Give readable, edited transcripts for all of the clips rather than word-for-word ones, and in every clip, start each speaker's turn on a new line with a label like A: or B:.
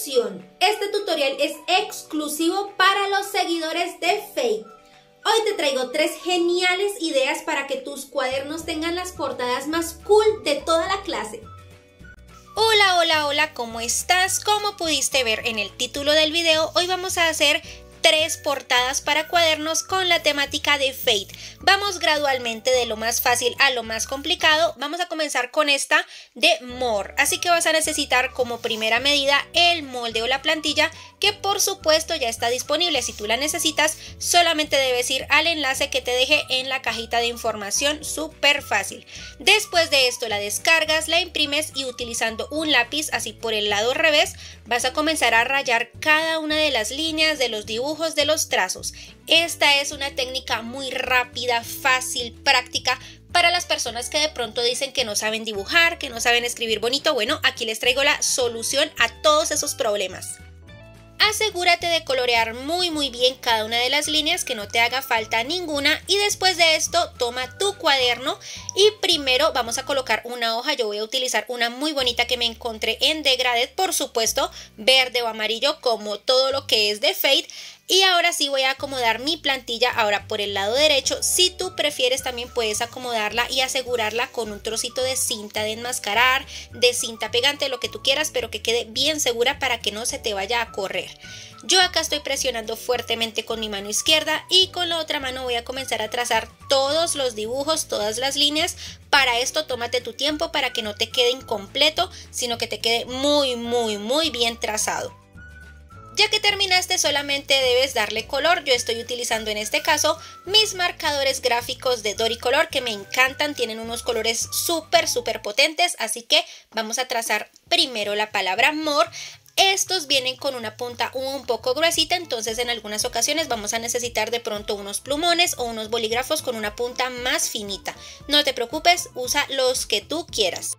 A: Atención, este tutorial es exclusivo para los seguidores de Fate. Hoy te traigo 3 geniales ideas para que tus cuadernos tengan las portadas más cool de toda la clase.
B: Hola, hola, hola, ¿cómo estás? Como pudiste ver en el título del video, hoy vamos a hacer 3 portadas para cuadernos con la temática de Fate. Vamos gradualmente de lo más fácil a lo más complicado. Vamos a comenzar con esta de More. Así que vas a necesitar como primera medida el molde o la plantilla, que por supuesto ya está disponible. Si tú la necesitas, solamente debes ir al enlace que te dejé en la cajita de información, súper fácil. Después de esto la descargas, la imprimes y utilizando un lápiz así por el lado revés, vas a comenzar a rayar cada una de las líneas de los dibujos, de los trazos. Esta es una técnica muy rápida, fácil, práctica para las personas que de pronto dicen que no saben dibujar, que no saben escribir bonito. Bueno, aquí les traigo la solución a todos esos problemas. Asegúrate de colorear muy bien cada una de las líneas, que no te haga falta ninguna, y después de esto toma tu cuaderno y primero vamos a colocar una hoja. Yo voy a utilizar una muy bonita que me encontré en Degraded, por supuesto verde o amarillo como todo lo que es de Fate. Y ahora sí voy a acomodar mi plantilla ahora por el lado derecho. Si tú prefieres también puedes acomodarla y asegurarla con un trocito de cinta de enmascarar, de cinta pegante, lo que tú quieras, pero que quede bien segura para que no se te vaya a correr. Yo acá estoy presionando fuertemente con mi mano izquierda y con la otra mano voy a comenzar a trazar todos los dibujos, todas las líneas. Para esto tómate tu tiempo para que no te quede incompleto, sino que te quede muy bien trazado. Ya que terminaste, solamente debes darle color. Yo estoy utilizando en este caso mis marcadores gráficos de Doricolor, que me encantan, tienen unos colores súper potentes, así que vamos a trazar primero la palabra More. Estos vienen con una punta un poco gruesita, entonces en algunas ocasiones vamos a necesitar de pronto unos plumones o unos bolígrafos con una punta más finita. No te preocupes, usa los que tú quieras.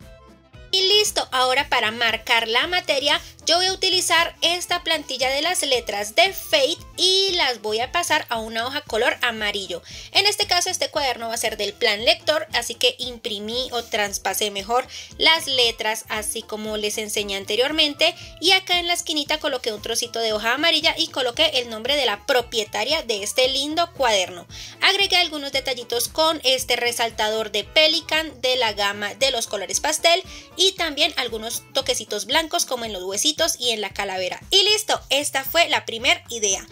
B: Y listo, ahora para marcar la materia yo voy a utilizar esta plantilla de las letras de Fate y las voy a pasar a una hoja color amarillo. En este caso este cuaderno va a ser del plan lector, así que imprimí o traspasé mejor las letras así como les enseñé anteriormente, y acá en la esquinita coloqué un trocito de hoja amarilla y coloqué el nombre de la propietaria de este lindo cuaderno. Agregué algunos detallitos con este resaltador de Pelikan de la gama de los colores pastel y también algunos toquecitos blancos como en los huesitos y en la calavera. Y listo, esta fue la primera idea.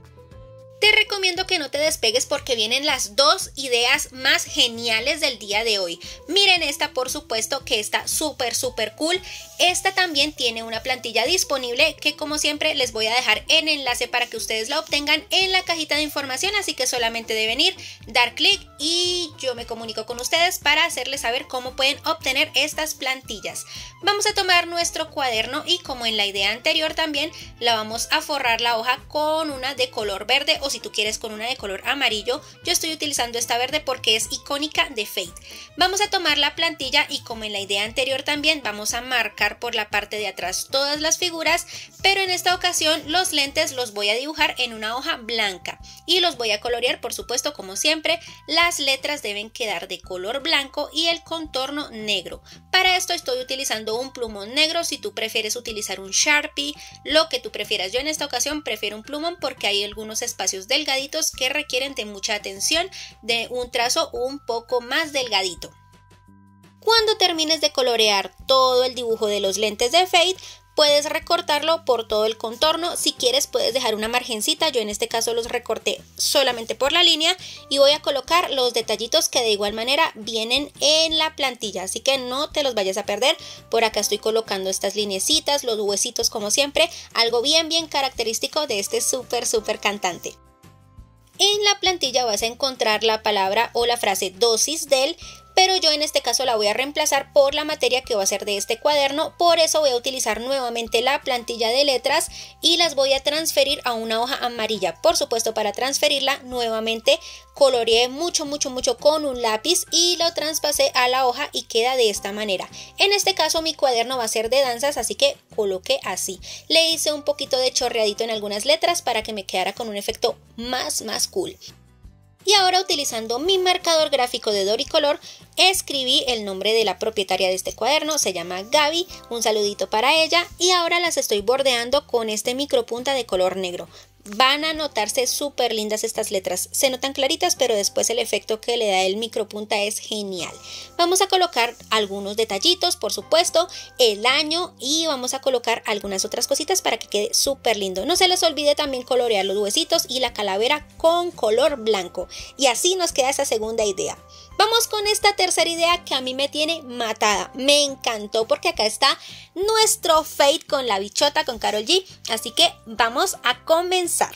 B: Te recomiendo que no te despegues porque vienen las 2 ideas más geniales del día de hoy. Miren esta, por supuesto que está súper cool. Esta también tiene una plantilla disponible que como siempre les voy a dejar en enlace para que ustedes la obtengan en la cajita de información, así que solamente deben ir, dar clic y yo me comunico con ustedes para hacerles saber cómo pueden obtener estas plantillas. Vamos a tomar nuestro cuaderno y como en la idea anterior también la vamos a forrar la hoja con una de color verde, o si tú quieres con una de color amarillo. Yo estoy utilizando esta verde porque es icónica de Fate. Vamos a tomar la plantilla y como en la idea anterior también vamos a marcar por la parte de atrás todas las figuras, pero en esta ocasión los lentes los voy a dibujar en una hoja blanca y los voy a colorear, por supuesto, como siempre. Las letras deben quedar de color blanco y el contorno negro. Para esto estoy utilizando un plumón negro. Si tú prefieres utilizar un Sharpie, lo que tú prefieras. Yo en esta ocasión prefiero un plumón porque hay algunos espacios delgaditos que requieren de mucha atención, de un trazo un poco más delgadito. Cuando termines de colorear todo el dibujo de los lentes de Fate, puedes recortarlo por todo el contorno. Si quieres puedes dejar una margencita. Yo en este caso los recorté solamente por la línea y voy a colocar los detallitos que de igual manera vienen en la plantilla, así que no te los vayas a perder. Por acá estoy colocando estas lineecitas, los huesitos como siempre, algo bien característico de este súper cantante. En la plantilla vas a encontrar la palabra o la frase dosis del, pero yo en este caso la voy a reemplazar por la materia que va a ser de este cuaderno. Por eso voy a utilizar nuevamente la plantilla de letras y las voy a transferir a una hoja amarilla. Por supuesto, para transferirla nuevamente coloreé mucho con un lápiz y lo traspasé a la hoja y queda de esta manera. En este caso mi cuaderno va a ser de danzas, así que coloqué así. Le hice un poquito de chorreadito en algunas letras para que me quedara con un efecto más cool. Y ahora, utilizando mi marcador gráfico de Doricolor, escribí el nombre de la propietaria de este cuaderno, se llama Gaby, un saludito para ella, y ahora las estoy bordeando con este micropunta de color negro. Van a notarse súper lindas estas letras, se notan claritas, pero después el efecto que le da el micropunta es genial. Vamos a colocar algunos detallitos, por supuesto, el año, y vamos a colocar algunas otras cositas para que quede súper lindo. No se les olvide también colorear los huesitos y la calavera con color blanco, y así nos queda esa segunda idea. Vamos con esta tercera idea que a mí me tiene matada. Me encantó porque acá está nuestro Fate con la bichota, con Karol G. Así que vamos a comenzar.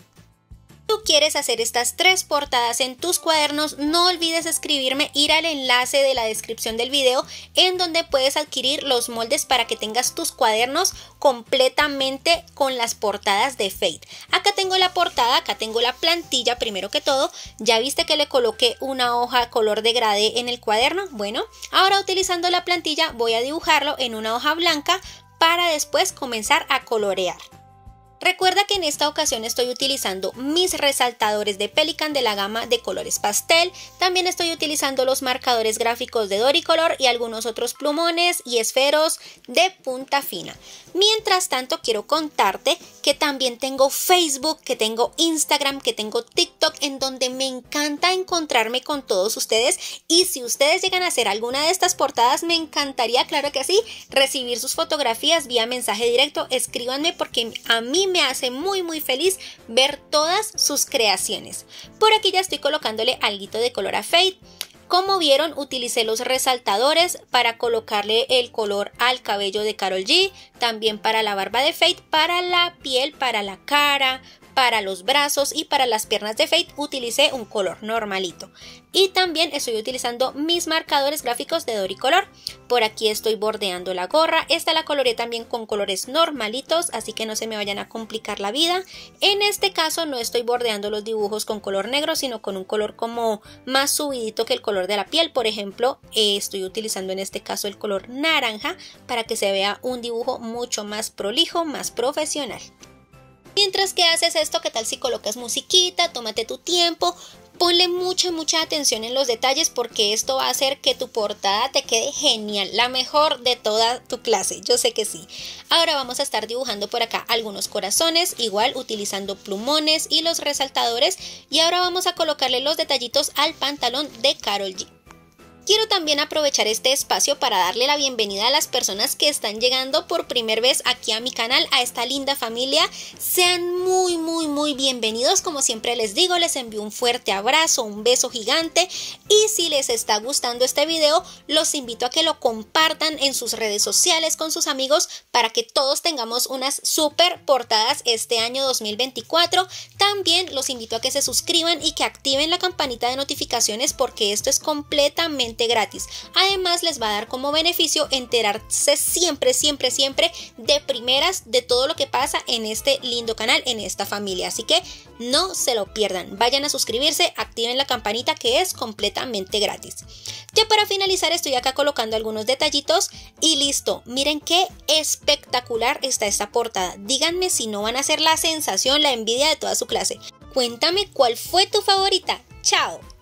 B: Si tú quieres hacer estas 3 portadas en tus cuadernos, no olvides escribirme, ir al enlace de la descripción del video en donde puedes adquirir los moldes para que tengas tus cuadernos completamente con las portadas de Fate. Acá tengo la portada, acá tengo la plantilla primero que todo. Ya viste que le coloqué una hoja color degradé en el cuaderno. Bueno, ahora utilizando la plantilla voy a dibujarlo en una hoja blanca para después comenzar a colorear. Recuerda que en esta ocasión estoy utilizando mis resaltadores de Pelikan de la gama de colores pastel. También estoy utilizando los marcadores gráficos de Doricolor y algunos otros plumones y esferos de punta fina. Mientras tanto, quiero contarte que también tengo Facebook, que tengo Instagram, que tengo TikTok, en donde me encanta encontrarme con todos ustedes. Y si ustedes llegan a hacer alguna de estas portadas, me encantaría, claro que sí, recibir sus fotografías vía mensaje directo. Escríbanme porque a mí me hace muy feliz ver todas sus creaciones. Por aquí ya estoy colocándole alguito de color a Fate. Como vieron, utilicé los resaltadores para colocarle el color al cabello de Karol G, también para la barba de Fate, para la piel, para la cara, para los brazos y para las piernas de Fate utilicé un color normalito. Y también estoy utilizando mis marcadores gráficos de Doricolor. Por aquí estoy bordeando la gorra. Esta la coloreé también con colores normalitos, así que no se me vayan a complicar la vida. En este caso no estoy bordeando los dibujos con color negro, sino con un color como más subidito que el color de la piel. Por ejemplo, estoy utilizando en este caso el color naranja para que se vea un dibujo mucho más prolijo, más profesional. Mientras que haces esto, ¿qué tal si colocas musiquita? Tómate tu tiempo, ponle mucha atención en los detalles porque esto va a hacer que tu portada te quede genial, la mejor de toda tu clase, yo sé que sí. Ahora vamos a estar dibujando por acá algunos corazones, igual utilizando plumones y los resaltadores, y ahora vamos a colocarle los detallitos al pantalón de Karol G. Quiero también aprovechar este espacio para darle la bienvenida a las personas que están llegando por primera vez aquí a mi canal, a esta linda familia. Sean muy bienvenidos. Como siempre les digo, les envío un fuerte abrazo, un beso gigante, y si les está gustando este video, los invito a que lo compartan en sus redes sociales con sus amigos para que todos tengamos unas super portadas este año 2024. También los invito a que se suscriban y que activen la campanita de notificaciones porque esto es completamente gratis. Además, les va a dar como beneficio enterarse siempre de primeras de todo lo que pasa en este lindo canal, en esta familia. Así que no se lo pierdan. Vayan a suscribirse, activen la campanita que es completamente gratis. Ya para finalizar, estoy acá colocando algunos detallitos y listo. Miren qué espectacular está esta portada. Díganme si no van a ser la sensación, la envidia de toda su clase. Cuéntame cuál fue tu favorita. ¡Chao!